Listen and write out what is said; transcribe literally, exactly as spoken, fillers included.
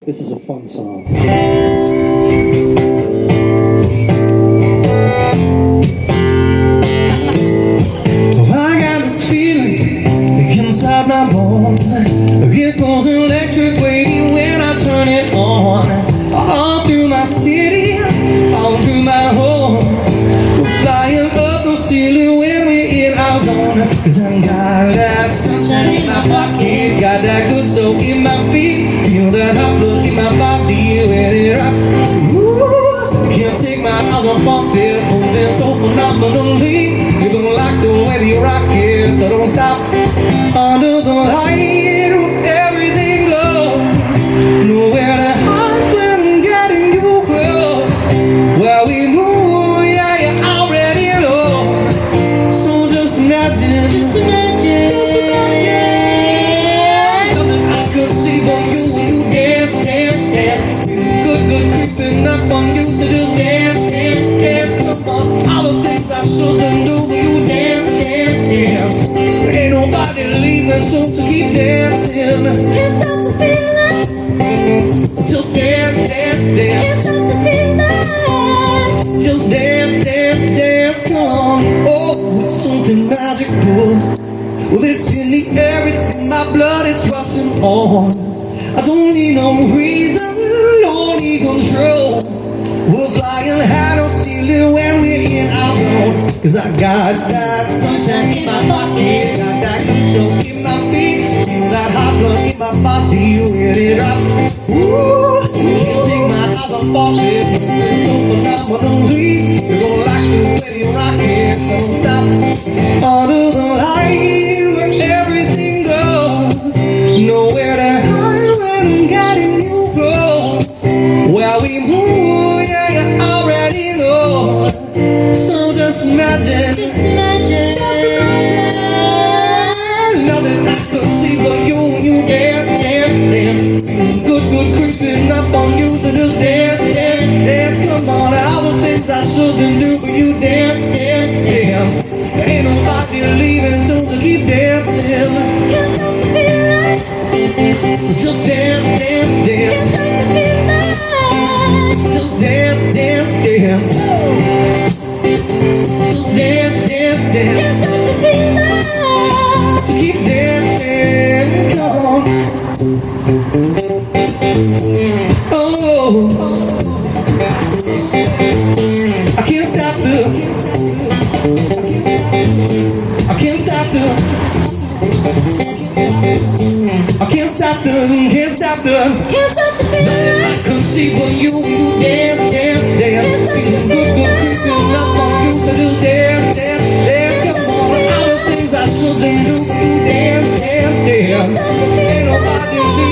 This is a fun song. I got this feeling inside my bones. It goes electric wave when I turn it on. All through my city, all through my home. We're flying up no ceiling when we're in our zone. Cause I got that sunshine in my pocket, got that good soul in my feet, feel that hot blood in my body when it rocks. Ooh, can't take my eyes off of it, moving so phenomenally. You don't like the way we rock it, so don't stop. Under the light, everything goes. Nowhere to hide when I'm getting you close. Where we move, yeah, you already know. So just imagine, just imagine, just imagine. Nothing I could see but you when you dance, dance, dance. Good, good creeping up on you to just dance, dance, dance. Come on, all the things I shouldn't do when you dance, dance, dance. Ain't nobody leaving, so to keep dancing. Can't stop the feeling. Just dance, dance, dance. Can't stop the feeling. Just dance, dance, dance. Come on. Oh, it's something magical. Well, it's in the air, it's in my blood, it's rushing on. I don't need no reason, no need control. We're flying high, no ceiling when we're in our zone. Cause I got that sunshine in my pocket, got that control in my feet, feel that hot blood in my body when it drops. Ooh, can't take my eyes off of it, moving so phenomenally. You gon' like the way you rock it, so don't stop. Under the light where everything goes, nowhere to hide when I'm getting you close. Where we move, yeah, you already know. So just imagine, just imagine, just imagine. Nothing I could see but you, you dance, dance, dance. Good, good creeping up on you to just dance, dance, dance. Come on, all the things I shouldn't do, but you dance, dance, dance. Ain't nobody leaving, so to keep dancing. Can't stop the feeling. Just dance, dance, dance. Can't stop the feeling. Just dance, dance, dance. Just dance, dance, dance. Can't stop the feeling. To keep dancing, come on. Oh, I can't stop the. I can't stop the. I can't stop the. Can't stop the. Can't stop the feeling. I could see but you, you dance, dance, dance. Feeling good, good creeping up on you to just dance, dance, dance. Come on, all the things I shouldn't do, you dance, dance, dance. Ain't nobody leaving.